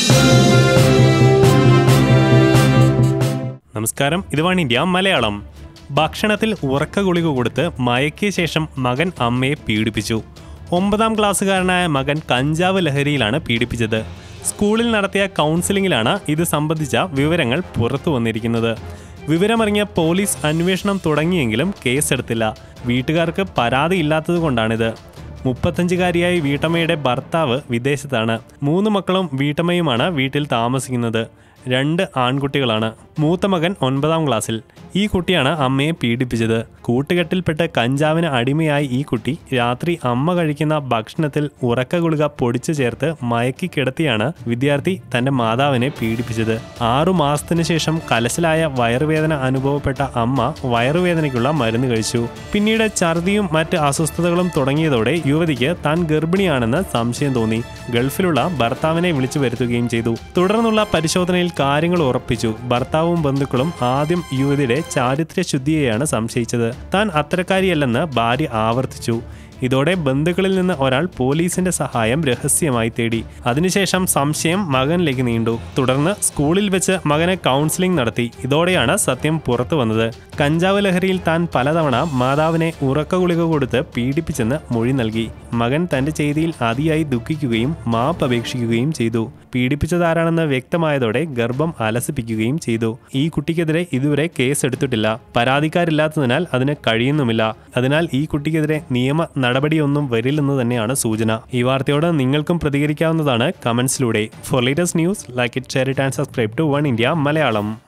നമസ്കാരം, ഇത് one India Malayalam. ഭക്ഷണത്തിൽ ഉറക്ക ഗുളിക കൊടുത്ത് മയക്കിയ ശേഷം മകൻ അമ്മയെ പീഡിപ്പിച്ചു. 9ാം ക്ലാസ്സുകാരനായ മകൻ കഞ്ചാവ് ലഹരിയിലാണ് പീഡിപ്പിച്ചത്. സ്കൂളിൽ നടത്തിയ കൗൺസിലിംഗിലാണ് ഇത് സംബന്ധിച്ച വിവരങ്ങൾ പുറത്തു വന്നിരിക്കുന്നത്. വിവരമറിഞ്ഞ പോലീസ് അന്വേഷണം തുടങ്ങിയെങ്കിലും കേസെടുത്തില്ല. വീട്ടുകാർക്ക് പരാതിയില്ലാത്തതുകൊണ്ടാണിത്. 35-കാരിയായ വീട്ടമ്മയുടെ ഭർത്താവ് വിദേശത്താണ്. 3 മക്കളും വീട്ടമ്മയുമാണ് വീട്ടിൽ താമസിക്കുന്നത്. 2 ആൺകുട്ടികളാണ്. മൂത്ത മകൻ 9ാം ക്ലാസ്സിൽ. ഈ കുട്ടിയാണ് അമ്മയെ പീഡിപ്പിച്ചത്. കൂട്ടുകെട്ടിൽപ്പെട്ട് കഞ്ചാവിന് അടിമയായി ഈ കുട്ടി രാത്രി അമ്മ കഴിക്കുന്ന ഭക്ഷണത്തിൽ ഉറക്ക ഗുളിക പൊടിച്ചു ചേർത്ത് മയക്കി കിടത്തിയാണ് വിദ്യാർത്ഥി തന്റെ മാതാവിനെ പീഡിപ്പിച്ചത്. 6 മാസത്തിന് ശേഷം കലശലായ വയറുവേദന അനുഭവപ്പെട്ട അമ്മ വയറുവേദനയ്ക്കുള്ള മരുന്ന് കഴിച്ചു. പിന്നീട് ഛർദിയും മറ്റ് അസ്വസ്ഥതകളും തുടങ്ങിയതോടെ യുവതിക്ക് താൻ ഗർഭിണിയാണെന്ന് സംശയം തോന്നി. ഗൾഫിലുള്ള ഭർത്താവിനെ വിളിച്ചു വരുത്തുകയും ചെയ്തു. തുടർന്നുള്ള പരിശോധനയിൽ കാര്യങ്ങൾ ഉറപ്പിച്ചു. ഭർത്താവും ബന്ധുക്കളും ആദ്യം യുവതിയുടെ ചാരിത്രശുദ്ധിയെയാണ് സംശയിച്ചത്. താൻ അത്തരക്കാരിയല്ലെന്ന് ഭാര്യ ആവർത്തിച്ചു. ഇതോടെ ബന്ധുക്കളിൽ നിന്ന് ഒരാൾ പോലീസിന്റെ സഹായം രഹസ്യമായി തേടി. അതിനുശേഷം സംശയം മകനിലേക്ക് നീണ്ടു. തുടർന്ന് സ്കൂളിൽ വെച്ച് മകനെ കൗൺസിലിംഗ് നടത്തി. ഇതോടെയാണ് സത്യം പുറത്തു വന്നത്. കഞ്ചാവ് ലഹരിയിൽ താൻ പലതവണ മാതാവിനെ ഉറക്ക ഗുളിക കൊടുത്ത് പീഡിപ്പിച്ചെന്ന് മൊഴി നൽകി. മകൻ തന്റെ ചെയ്തിയിൽ അതിയായി ദുഃഖിക്കുകയും മാപ്പ് അപേക്ഷിക്കുകയും ചെയ്തു. പീഡിപ്പിച്ചതാരാണെന്ന് വ്യക്തമായതോടെ ഗർഭം അലസിപ്പിക്കുകയും ചെയ്തു. ഈ കുട്ടിക്കെതിരെ ഇതുവരെ കേസെടുത്തിട്ടില്ല. പരാതിക്കാരില്ലാത്തതിനാൽ അതിന് കഴിയുന്നുമില്ല. അതിനാൽ ഈ കുട്ടിക്കെതിരെ നിയമ നടപടിയൊന്നും വരില്ലെന്ന് തന്നെയാണ് സൂചന. ഈ വാർത്തയോട് നിങ്ങൾക്കും പ്രതികരിക്കാവുന്നതാണ് കമന്റ്സിലൂടെ. For latest news, like it, share it and subscribe to One India Malayalam.